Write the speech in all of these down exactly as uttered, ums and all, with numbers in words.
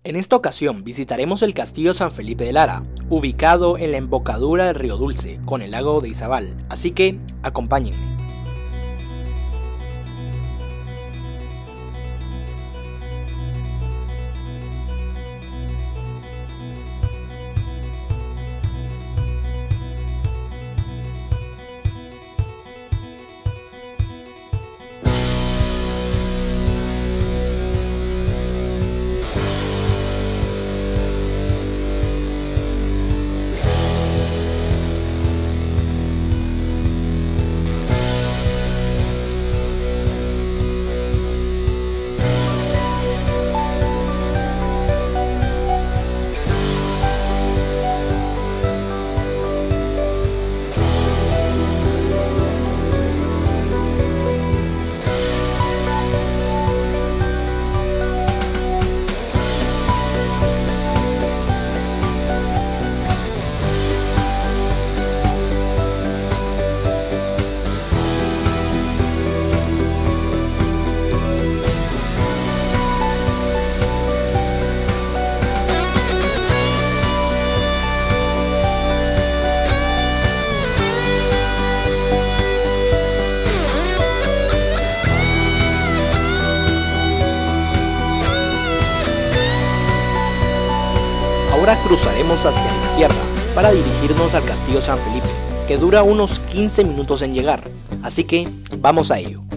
En esta ocasión visitaremos el Castillo San Felipe de Lara, ubicado en la embocadura del río Dulce, con el lago de Izabal, así que acompáñenme. Ahora cruzaremos hacia la izquierda para dirigirnos al Castillo San Felipe, que dura unos quince minutos en llegar, así que vamos a ello.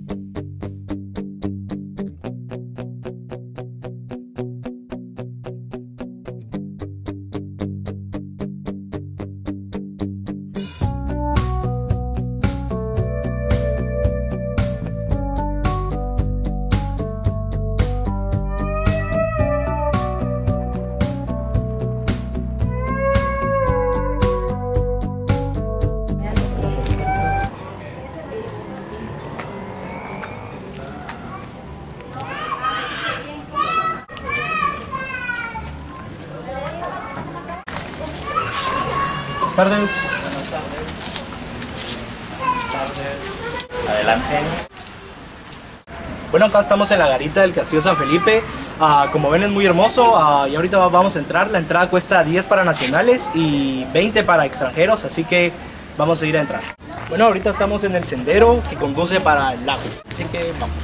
Buenas tardes. Buenas tardes. Buenas tardes. Adelante. Bueno, acá estamos en la garita del Castillo San Felipe. Uh, como ven, es muy hermoso uh, y ahorita vamos a entrar. La entrada cuesta diez para nacionales y veinte para extranjeros, así que vamos a ir a entrar. Bueno, ahorita estamos en el sendero que conduce para el lago, así que vamos.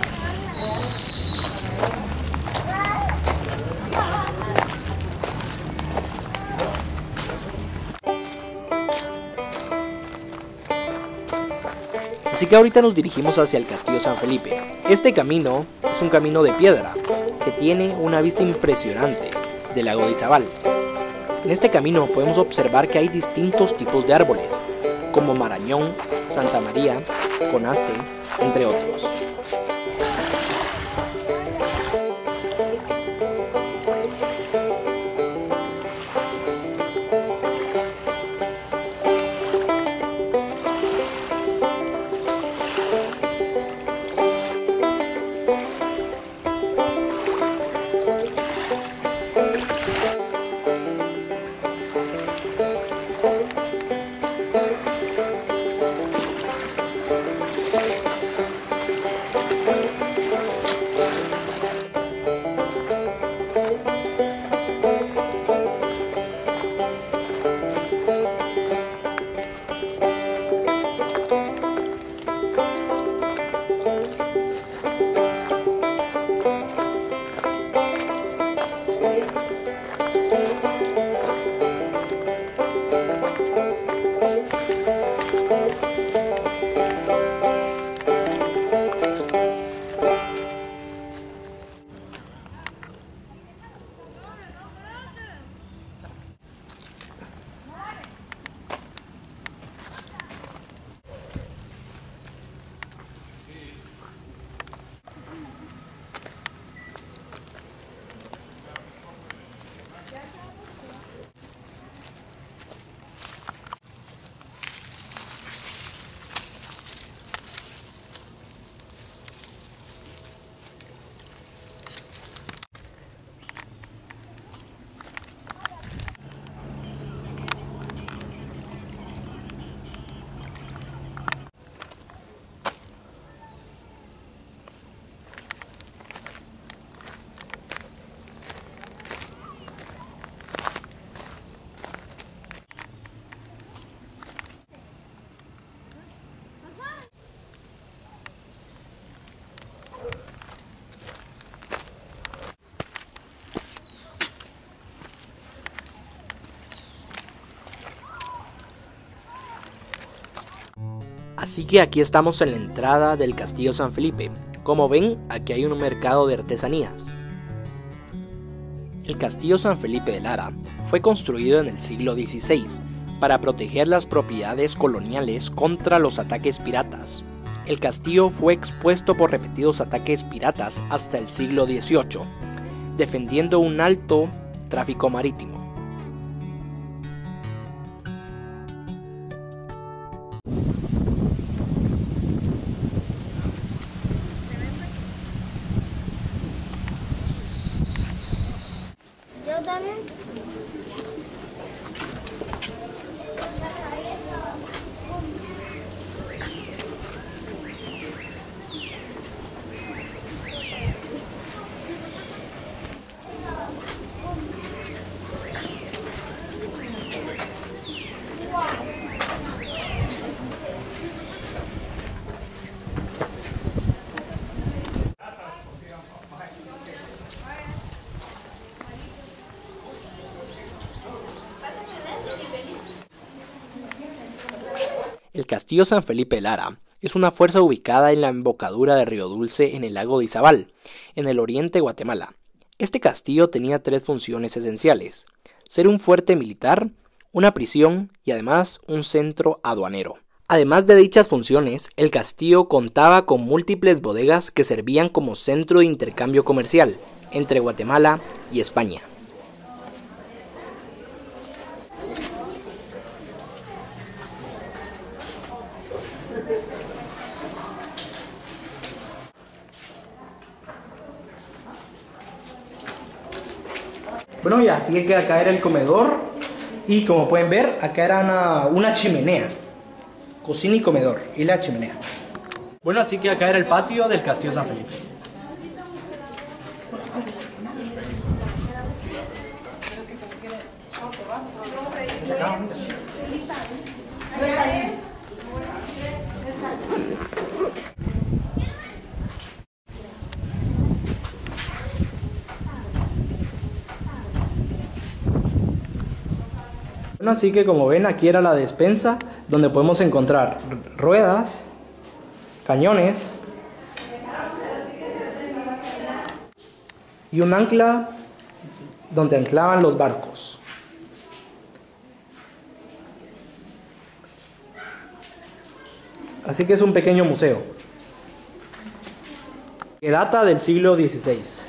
Así que ahorita nos dirigimos hacia el Castillo San Felipe. Este camino es un camino de piedra que tiene una vista impresionante del lago de Izabal. En este camino podemos observar que hay distintos tipos de árboles, como marañón, Santa María, conaste, entre otros. Así que aquí estamos en la entrada del Castillo San Felipe. Como ven, aquí hay un mercado de artesanías. El Castillo San Felipe de Lara fue construido en el siglo dieciséis para proteger las propiedades coloniales contra los ataques piratas. El castillo fue expuesto por repetidos ataques piratas hasta el siglo dieciocho, defendiendo un alto tráfico marítimo. Yo también. El Castillo San Felipe de Lara es una fuerza ubicada en la embocadura de Río Dulce en el lago de Izabal, en el oriente de Guatemala. Este castillo tenía tres funciones esenciales: ser un fuerte militar, una prisión y además un centro aduanero. Además de dichas funciones, el castillo contaba con múltiples bodegas que servían como centro de intercambio comercial entre Guatemala y España. Bueno, ya, así que acá era el comedor y como pueden ver, acá era una, una chimenea. Cocina y comedor y la chimenea. Bueno, así que acá era el patio del Castillo San Felipe. Bueno, así que como ven, aquí era la despensa donde podemos encontrar ruedas, cañones y un ancla donde anclaban los barcos. Así que es un pequeño museo que data del siglo dieciséis.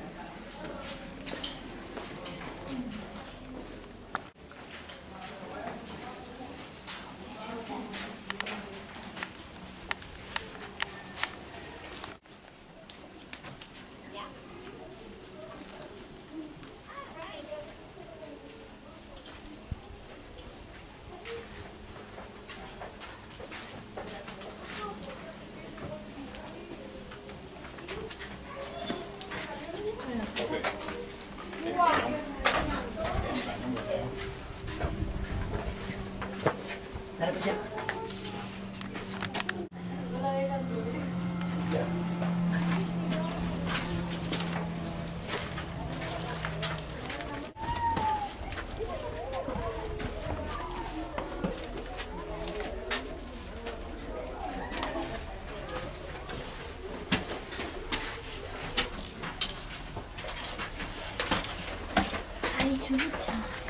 Ay, chucha.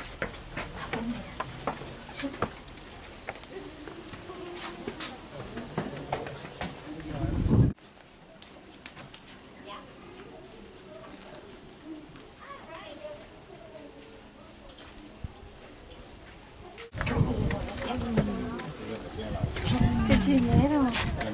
Qué chilero.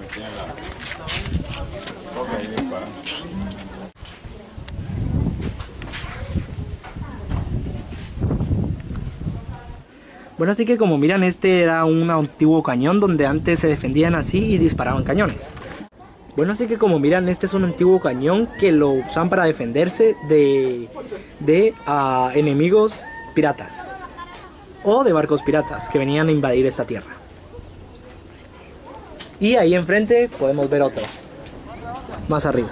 Bueno, así que como miran, este era un antiguo cañón donde antes se defendían así y disparaban cañones. Bueno, así que como miran, este es un antiguo cañón que lo usaban para defenderse de, de uh, enemigos piratas o de barcos piratas que venían a invadir esta tierra. Y ahí enfrente podemos ver otro, más arriba.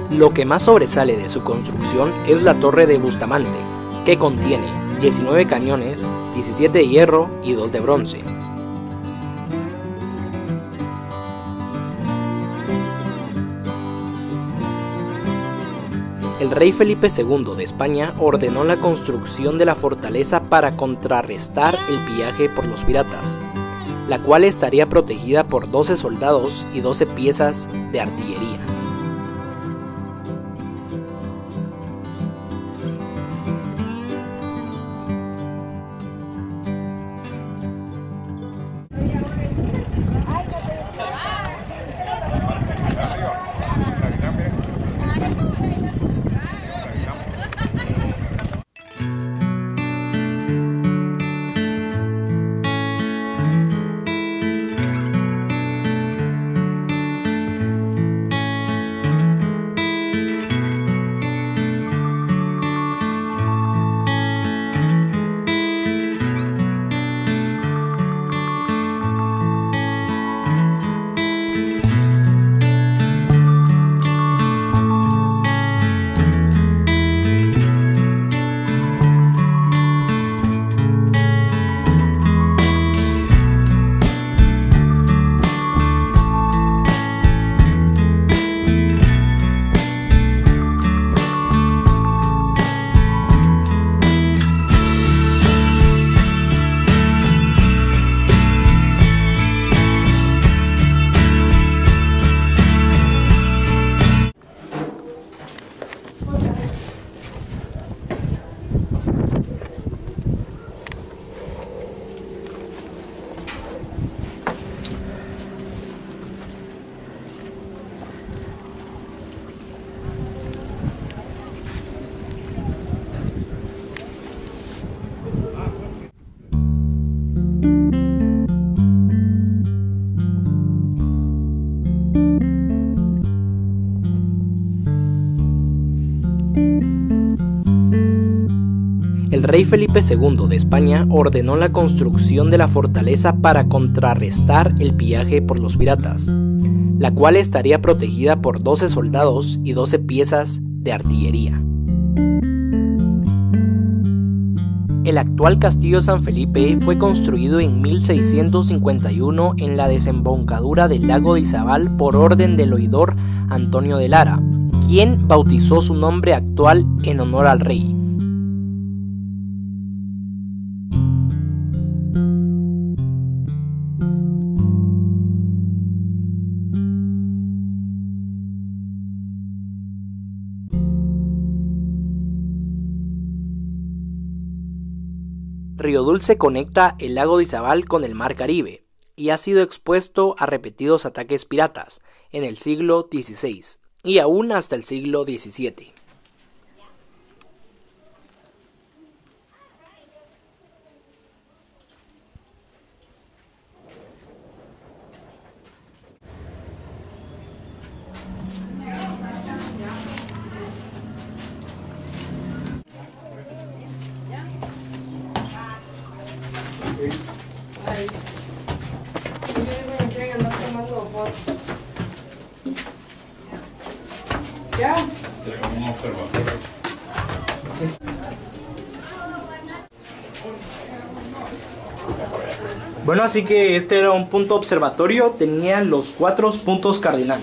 Lo que más sobresale de su construcción es la torre de Bustamante, que contiene diecinueve cañones, diecisiete de hierro y dos de bronce. El rey Felipe segundo de España ordenó la construcción de la fortaleza para contrarrestar el pillaje por los piratas, la cual estaría protegida por doce soldados y doce piezas de artillería. El rey Felipe segundo de España ordenó la construcción de la fortaleza para contrarrestar el pillaje por los piratas, la cual estaría protegida por doce soldados y doce piezas de artillería. El actual Castillo San Felipe fue construido en mil seiscientos cincuenta y uno en la desembocadura del lago de Izabal por orden del oidor Antonio de Lara, quien bautizó su nombre actual en honor al rey. Río Dulce conecta el lago de Izabal con el mar Caribe y ha sido expuesto a repetidos ataques piratas en el siglo dieciséis y aún hasta el siglo diecisiete. Bueno, así que este era un punto observatorio, tenía los cuatro puntos cardinales.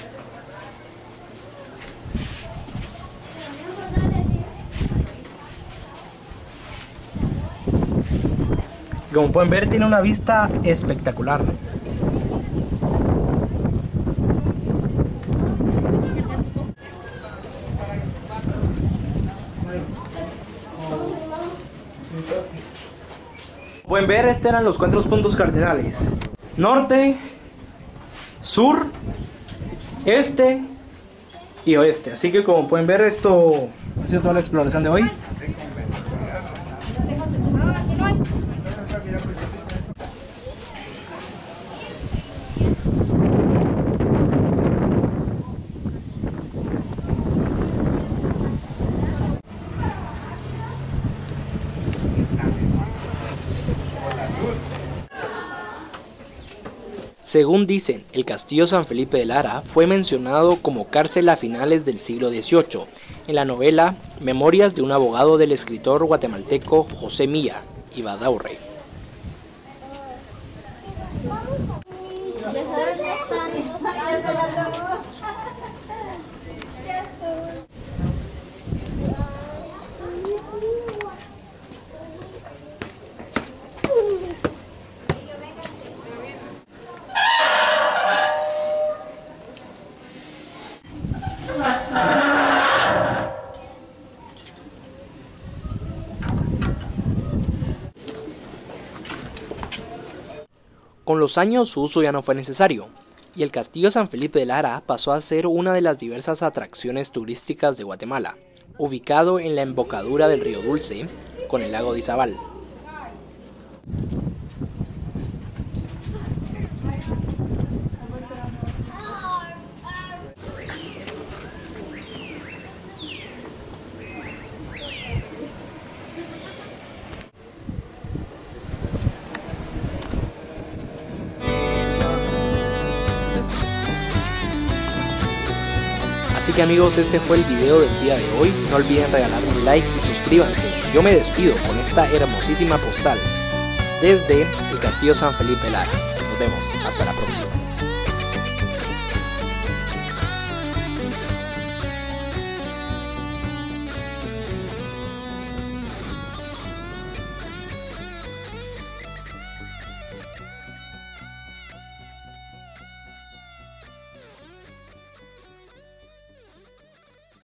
Como pueden ver, tiene una vista espectacular. Pueden ver, estos eran los cuatro puntos cardinales: norte, sur, este y oeste. Así que como pueden ver, esto ha sido toda la exploración de hoy. Según dicen, el Castillo San Felipe de Lara fue mencionado como cárcel a finales del siglo dieciocho en la novela Memorias de un abogado del escritor guatemalteco José Milla y Baudry. Con los años su uso ya no fue necesario, y el Castillo San Felipe de Lara pasó a ser una de las diversas atracciones turísticas de Guatemala, ubicado en la embocadura del río Dulce con el lago de Izabal. Así que amigos, este fue el video del día de hoy. No olviden regalarme un like y suscríbanse. Yo me despido con esta hermosísima postal desde el Castillo San Felipe de Lara. Nos vemos, hasta la próxima.